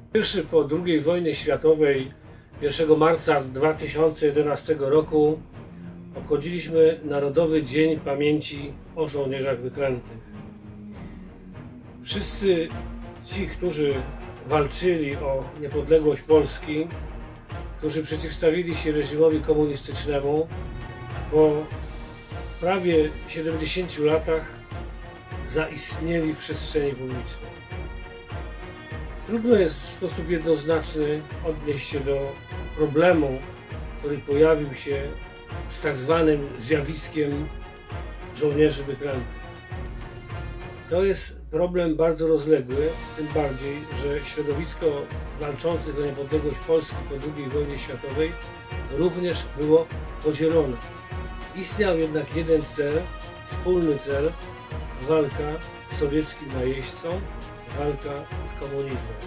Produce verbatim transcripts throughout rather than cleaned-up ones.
Pierwszy po drugiej wojnie światowej, pierwszego marca dwa tysiące jedenastego roku, obchodziliśmy Narodowy Dzień Pamięci o Żołnierzach Wyklętych. Wszyscy ci, którzy walczyli o niepodległość Polski, którzy przeciwstawili się reżimowi komunistycznemu, po prawie siedemdziesięciu latach zaistnieli w przestrzeni publicznej. Trudno jest w sposób jednoznaczny odnieść się do problemu, który pojawił się z tak zwanym zjawiskiem żołnierzy wyklętych. To jest problem bardzo rozległy, tym bardziej, że środowisko walczących o niepodległość Polski po drugiej wojnie światowej również było podzielone. Istniał jednak jeden cel, wspólny cel, walka z sowieckim najeźdźcą, walka z komunizmem.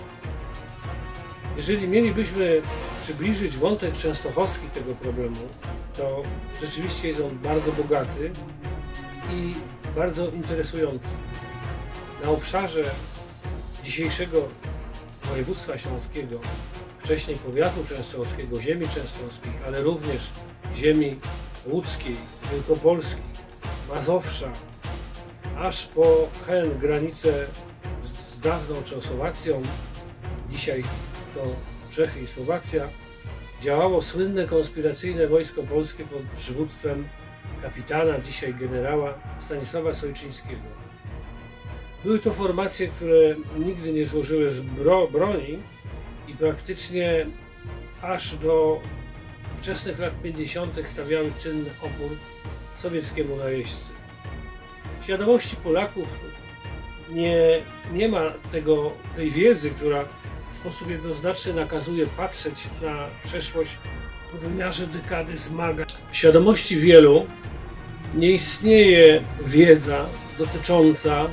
Jeżeli mielibyśmy przybliżyć wątek częstochowski tego problemu, to rzeczywiście jest on bardzo bogaty i bardzo interesujący. Na obszarze dzisiejszego województwa śląskiego, wcześniej powiatu częstochowskiego, ziemi częstochowskiej, ale również ziemi łódzkiej, wielkopolskiej, Mazowsza, aż po Chełm, granicę z dawną Czechosłowacją, dzisiaj to Czechy i Słowacja, działało słynne konspiracyjne wojsko polskie pod przywództwem kapitana, dzisiaj generała Stanisława Sojczyńskiego. Były to formacje, które nigdy nie złożyły z bro broni i praktycznie aż do wczesnych lat pięćdziesiątych stawiały czynny opór sowieckiemu najeźdźcy. W świadomości Polaków nie, nie ma tego, tej wiedzy, która w sposób jednoznaczny nakazuje patrzeć na przeszłość w wymiarze dekady zmagań. W świadomości wielu nie istnieje wiedza dotycząca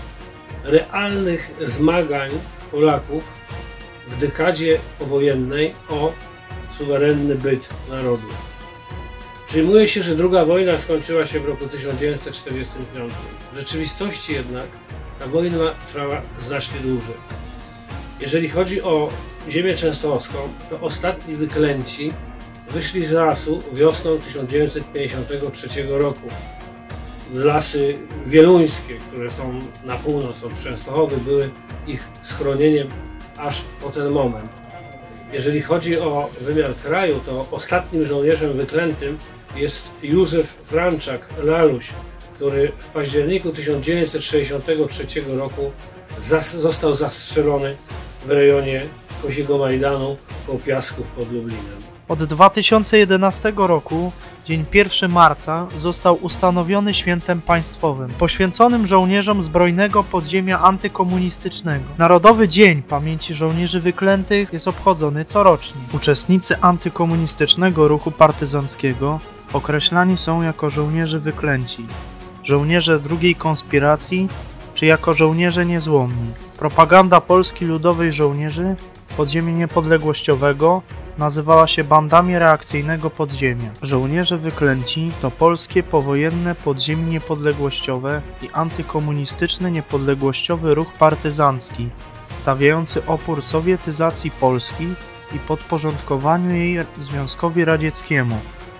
realnych zmagań Polaków w dekadzie powojennej o suwerenny byt narodu. Przyjmuje się, że druga wojna skończyła się w roku tysiąc dziewięćset czterdziestym piątym. W rzeczywistości jednak ta wojna trwała znacznie dłużej. Jeżeli chodzi o ziemię częstochowską, to ostatni wyklęci wyszli z lasu wiosną tysiąc dziewięćset pięćdziesiątego trzeciego roku. Lasy wieluńskie, które są na północ od Częstochowy, były ich schronieniem aż po ten moment. Jeżeli chodzi o wymiar kraju, to ostatnim żołnierzem wyklętym jest Józef Franczak Laluś, który w październiku tysiąc dziewięćset sześćdziesiątego trzeciego roku zas został zastrzelony w rejonie Koziego Majdanu koło Piasków pod Lublinem. Od dwa tysiące jedenastego roku dzień pierwszego marca został ustanowiony świętem państwowym, poświęconym żołnierzom zbrojnego podziemia antykomunistycznego. Narodowy Dzień Pamięci Żołnierzy Wyklętych jest obchodzony corocznie. Uczestnicy antykomunistycznego ruchu partyzanckiego określani są jako żołnierze wyklęci, żołnierze drugiej konspiracji czy jako żołnierze niezłomni. Propaganda Polski Ludowej Żołnierzy Podziemia Niepodległościowego nazywała się bandami reakcyjnego podziemia. Żołnierze wyklęci to polskie powojenne podziemie niepodległościowe i antykomunistyczny niepodległościowy ruch partyzancki, stawiający opór sowietyzacji Polski i podporządkowaniu jej Związkowi Radzieckiemu,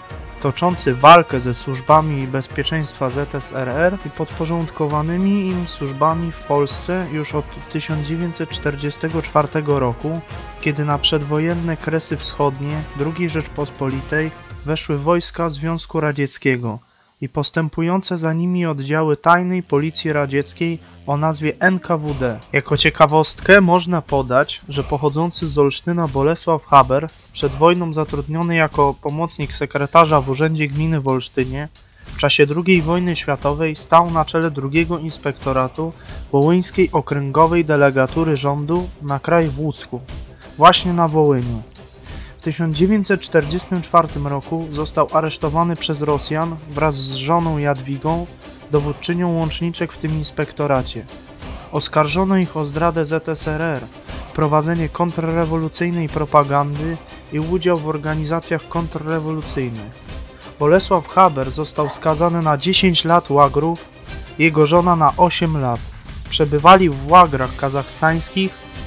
toczący walkę ze służbami bezpieczeństwa Z S R R i podporządkowanymi im służbami w Polsce już od tysiąc dziewięćset czterdziestego czwartego roku, kiedy na przedwojenne Kresy Wschodnie drugiej Rzeczpospolitej weszły wojska Związku Radzieckiego i postępujące za nimi oddziały tajnej policji radzieckiej o nazwie N K W D. Jako ciekawostkę można podać, że pochodzący z Olsztyna Bolesław Haber, przed wojną zatrudniony jako pomocnik sekretarza w Urzędzie Gminy w Olsztynie, w czasie drugiej wojny światowej stał na czele drugiego inspektoratu Wołyńskiej Okręgowej Delegatury Rządu na kraj w Łódzku, właśnie na Wołyniu. W tysiąc dziewięćset czterdziestym czwartym roku został aresztowany przez Rosjan wraz z żoną Jadwigą, dowódczynią łączniczek w tym inspektoracie. Oskarżono ich o zdradę Z S R R, prowadzenie kontrrewolucyjnej propagandy i udział w organizacjach kontrrewolucyjnych. Bolesław Haber został skazany na dziesięć lat łagrów, jego żona na osiem lat. Przebywali w łagrach kazachstańskich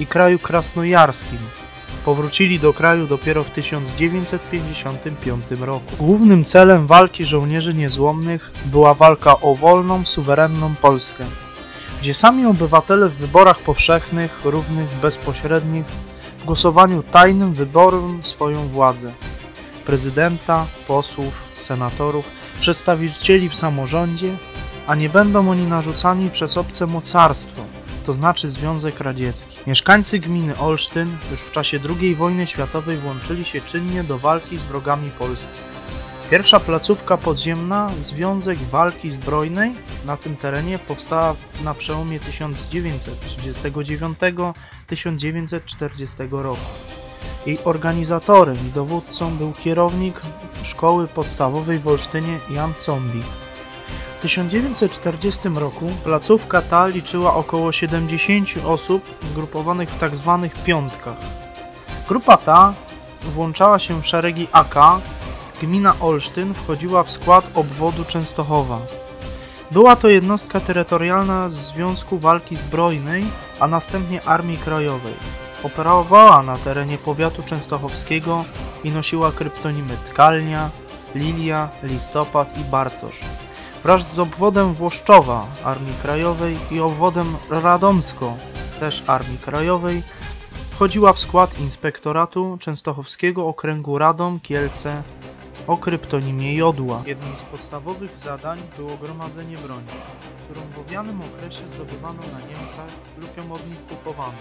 i kraju krasnojarskim. Powrócili do kraju dopiero w tysiąc dziewięćset pięćdziesiątym piątym roku. Głównym celem walki żołnierzy niezłomnych była walka o wolną, suwerenną Polskę, gdzie sami obywatele w wyborach powszechnych, równych, bezpośrednich, w głosowaniu tajnym wyborują swoją władzę. Prezydenta, posłów, senatorów, przedstawicieli w samorządzie, a nie będą oni narzucani przez obce mocarstwo, to znaczy Związek Radziecki. Mieszkańcy gminy Olsztyn już w czasie drugiej wojny światowej włączyli się czynnie do walki z wrogami Polski. Pierwsza placówka podziemna, Związek Walki Zbrojnej, na tym terenie powstała na przełomie tysiąc dziewięćset trzydziestego dziewiątego do tysiąc dziewięćset czterdziestego roku. Jej organizatorem i dowódcą był kierownik szkoły podstawowej w Olsztynie Jan Combik. W tysiąc dziewięćset czterdziestym roku placówka ta liczyła około siedemdziesiąt osób zgrupowanych w tzw. piątkach. Grupa ta włączała się w szeregi A K. Gmina Olsztyn wchodziła w skład obwodu Częstochowa. Była to jednostka terytorialna Związku Walki Zbrojnej, a następnie Armii Krajowej. Operowała na terenie powiatu częstochowskiego i nosiła kryptonimy Tkalnia, Lilia, Listopad i Bartosz. Wraz z obwodem Włoszczowa Armii Krajowej i obwodem Radomsko, też Armii Krajowej, wchodziła w skład Inspektoratu Częstochowskiego Okręgu Radom Kielce o kryptonimie Jodła. Jednym z podstawowych zadań było gromadzenie broni, którą w owianym okresie zdobywano na Niemcach lub ją od nich kupowano.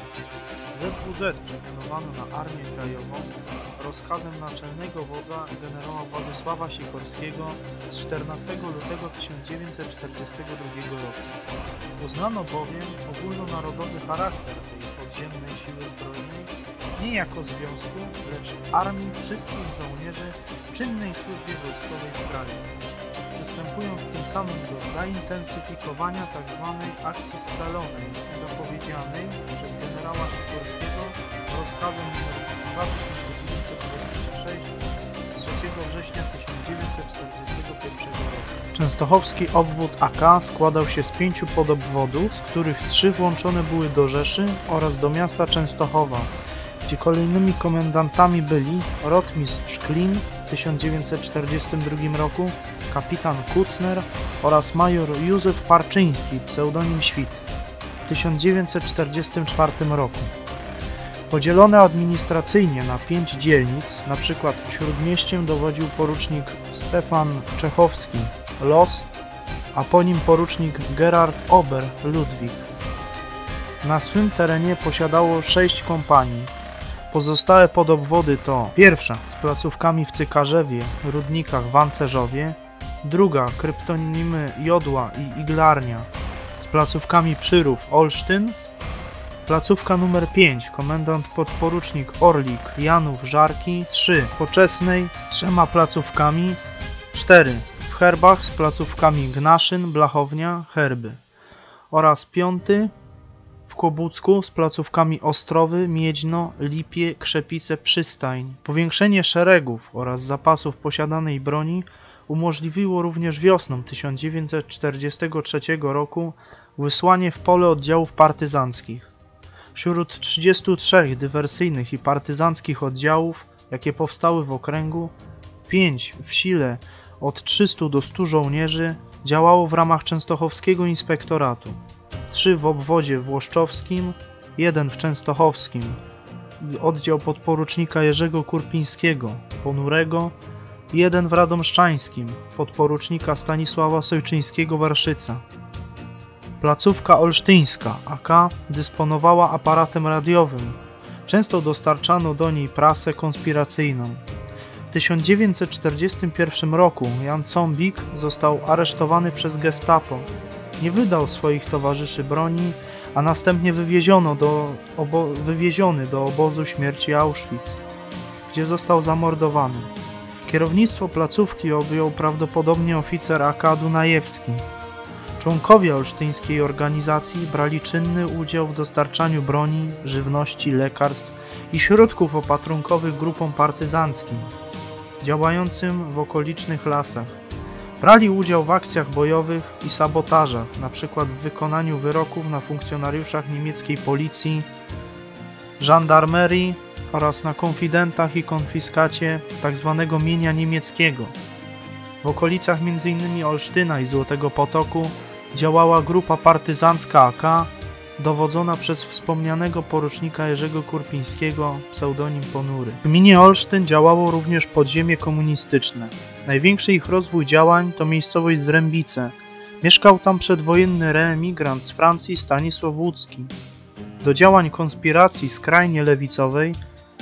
Z W Z przemianowano na Armię Krajową rozkazem naczelnego wodza generała Władysława Sikorskiego z czternastego lutego tysiąc dziewięćset czterdziestego drugiego roku. Uznano bowiem ogólnonarodowy charakter tej podziemnej siły zbrojnej nie jako związku, lecz armii wszystkich żołnierzy w czynnej służbie wojskowej w kraju, przystępując tym samym do zaintensyfikowania tzw. akcji scalonej zapowiedzianej przez generała Sikorskiego rozkazem nr dwa tysiące dziewięćset dwadzieścia sześć z trzeciego września tysiąc dziewięćset czterdziestego pierwszego roku. Częstochowski obwód A K składał się z pięciu podobwodów, z których trzy włączone były do Rzeszy oraz do miasta Częstochowa, gdzie kolejnymi komendantami byli rotmistrz Klin w tysiąc dziewięćset czterdziestym drugim roku, kapitan Kucner oraz major Józef Parczyński, pseudonim Świt, w tysiąc dziewięćset czterdziestym czwartym roku. Podzielone administracyjnie na pięć dzielnic, np. Śródmieściem dowodził porucznik Stefan Czechowski, Los, a po nim porucznik Gerard Ober, Ludwik. Na swym terenie posiadało sześć kompanii. Pozostałe podobwody to pierwsza z placówkami w Cykarzewie, Rudnikach, Wancerzowie, druga kryptonimy Jodła i Iglarnia z placówkami Przyrów, Olsztyn, placówka numer pięć, komendant podporucznik Orlik, Janów, Żarki, trzy Poczesnej z trzema placówkami, cztery w Herbach z placówkami Gnaszyn, Blachownia, Herby oraz piąty w Kłobucku z placówkami Ostrowy, Miedźno, Lipie, Krzepice, Przystań. Powiększenie szeregów oraz zapasów posiadanej broni umożliwiło również wiosną tysiąc dziewięćset czterdziestego trzeciego roku wysłanie w pole oddziałów partyzanckich. Wśród trzydziestu trzech dywersyjnych i partyzanckich oddziałów, jakie powstały w okręgu, pięć w sile od trzystu do stu żołnierzy działało w ramach Częstochowskiego Inspektoratu, trzy w obwodzie włoszczowskim, jeden w częstochowskim, oddział podporucznika Jerzego Kurpińskiego, ponurego, jeden w radomszczańskim, podporucznika Stanisława Sojczyńskiego-Warszyca. Placówka olsztyńska A K dysponowała aparatem radiowym. Często dostarczano do niej prasę konspiracyjną. W tysiąc dziewięćset czterdziestym pierwszym roku Jan Combik został aresztowany przez gestapo. Nie wydał swoich towarzyszy broni, a następnie wywieziono do obo- wywieziony do obozu śmierci Auschwitz, gdzie został zamordowany. Kierownictwo placówki objął prawdopodobnie oficer A K Dunajewski. Członkowie olsztyńskiej organizacji brali czynny udział w dostarczaniu broni, żywności, lekarstw i środków opatrunkowych grupom partyzanckim działającym w okolicznych lasach. Brali udział w akcjach bojowych i sabotażach, np. w wykonaniu wyroków na funkcjonariuszach niemieckiej policji, żandarmerii oraz na konfidentach i konfiskacie tzw. mienia niemieckiego. W okolicach m.in. Olsztyna i Złotego Potoku działała grupa partyzancka A K, dowodzona przez wspomnianego porucznika Jerzego Kurpińskiego, pseudonim Ponury. W gminie Olsztyn działało również podziemie komunistyczne. Największy ich rozwój działań to miejscowość Zrębice. Mieszkał tam przedwojenny reemigrant z Francji Stanisław Łódzki. Do działań konspiracji skrajnie lewicowej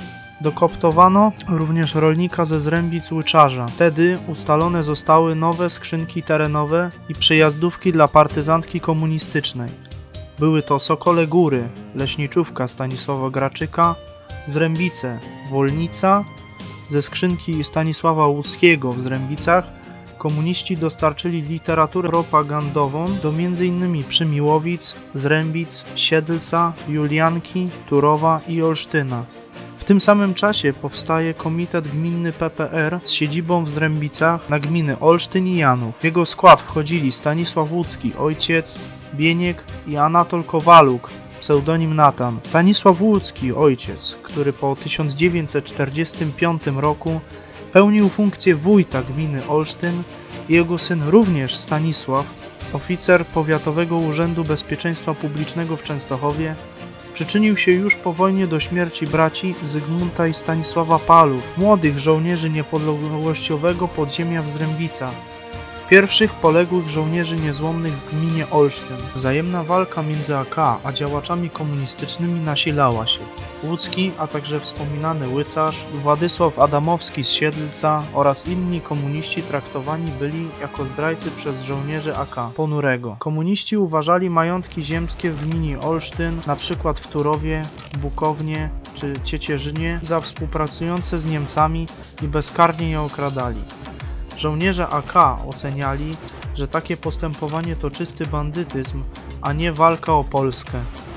dokoptowano również rolnika ze Zrębic Łyczarza. Wtedy ustalone zostały nowe skrzynki terenowe i przejazdówki dla partyzantki komunistycznej. Były to Sokole Góry, leśniczówka Stanisława Graczyka, Zrębice, Wolnica. Ze skrzynki Stanisława Łódzkiego w Zrębicach komuniści dostarczyli literaturę propagandową do między innymi Przymiłowic, Zrębic, Siedlca, Julianki, Turowa i Olsztyna. W tym samym czasie powstaje Komitet Gminny P P R z siedzibą w Zrębicach na gminy Olsztyn i Janów. W jego skład wchodzili Stanisław Łódzki, ojciec, Bieniek i Anatol Kowaluk, pseudonim Natan. Stanisław Łódzki, ojciec, który po tysiąc dziewięćset czterdziestym piątym roku pełnił funkcję wójta gminy Olsztyn, i jego syn również Stanisław, oficer Powiatowego Urzędu Bezpieczeństwa Publicznego w Częstochowie, przyczynił się już po wojnie do śmierci braci Zygmunta i Stanisława Palów, młodych żołnierzy niepodległościowego podziemia w Zrębicach, pierwszych poległych żołnierzy niezłomnych w gminie Olsztyn. Wzajemna walka między A K a działaczami komunistycznymi nasilała się. Łódzki, a także wspominany Łycarz, Władysław Adamowski z Siedlca oraz inni komuniści traktowani byli jako zdrajcy przez żołnierzy A K Ponurego. Komuniści uważali majątki ziemskie w gminie Olsztyn, np. w Turowie, Bukownie czy Ciecierzynie, za współpracujące z Niemcami i bezkarnie je okradali. Żołnierze A K oceniali, że takie postępowanie to czysty bandytyzm, a nie walka o Polskę.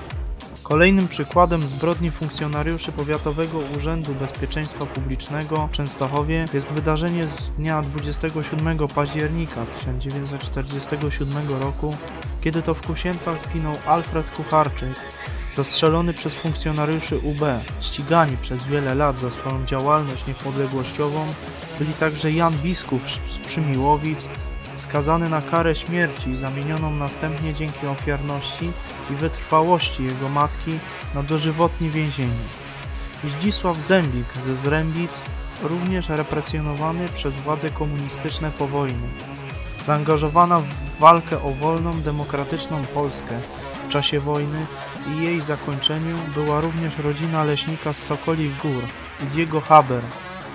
Kolejnym przykładem zbrodni funkcjonariuszy Powiatowego Urzędu Bezpieczeństwa Publicznego w Częstochowie jest wydarzenie z dnia dwudziestego siódmego października tysiąc dziewięćset czterdziestego siódmego roku, kiedy to w Kusiętach zginął Alfred Kucharczyk, zastrzelony przez funkcjonariuszy U B. Ścigani przez wiele lat za swoją działalność niepodległościową byli także Jan Biskup z Przymiłowic, skazany na karę śmierci, zamienioną następnie dzięki ofiarności i wytrwałości jego matki na dożywotnie więzienie. Zdzisław Zembik ze Zrębic, również represjonowany przez władze komunistyczne po wojnie. Zaangażowana w walkę o wolną, demokratyczną Polskę w czasie wojny i jej zakończeniu była również rodzina leśnika z Sokolich Gór, Diego Haber.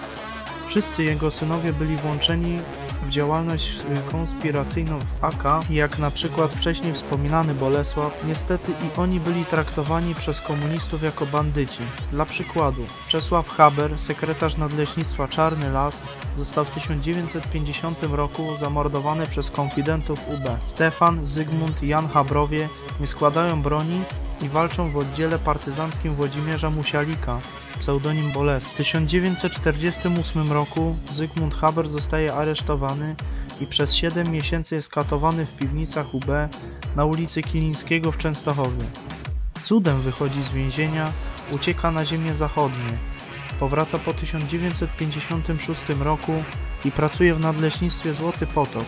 Wszyscy jego synowie byli włączeni w działalność konspiracyjną w A K, jak na przykład wcześniej wspominany Bolesław. Niestety i oni byli traktowani przez komunistów jako bandyci. Dla przykładu, Czesław Haber, sekretarz Nadleśnictwa Czarny Las, został w tysiąc dziewięćset pięćdziesiątym roku zamordowany przez konfidentów U B. Stefan, Zygmunt i Jan Habrowie nie składają broni i walczą w oddziale partyzanckim Włodzimierza Musialika, pseudonim Bolesław. W tysiąc dziewięćset czterdziestym ósmym roku Zygmunt Haber zostaje aresztowany i przez siedem miesięcy jest katowany w piwnicach U B na ulicy Kilińskiego w Częstochowie. Cudem wychodzi z więzienia, ucieka na ziemię zachodnie. Powraca po tysiąc dziewięćset pięćdziesiątym szóstym roku i pracuje w Nadleśnictwie Złoty Potok.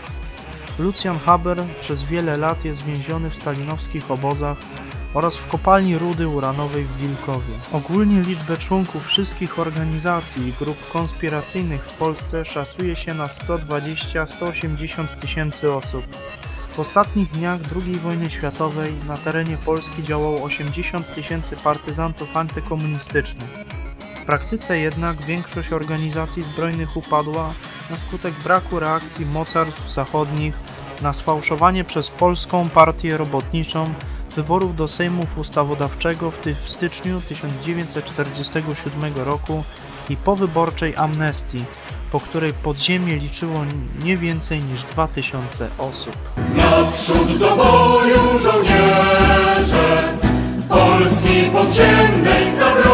Lucjan Haber przez wiele lat jest więziony w stalinowskich obozach oraz w kopalni rudy uranowej w Wilkowie. Ogólnie liczbę członków wszystkich organizacji i grup konspiracyjnych w Polsce szacuje się na sto dwadzieścia do stu osiemdziesięciu tysięcy osób. W ostatnich dniach drugiej wojny światowej na terenie Polski działało osiemdziesiąt tysięcy partyzantów antykomunistycznych. W praktyce jednak większość organizacji zbrojnych upadła na skutek braku reakcji mocarstw zachodnich na sfałszowanie przez Polską Partię Robotniczą wyborów do Sejmów Ustawodawczego w styczniu tysiąc dziewięćset czterdziestego siódmego roku i powyborczej amnestii, po której podziemie liczyło nie więcej niż dwa tysiące osób. Naprzód do boju żołnierze Polski podziemnej zabroni.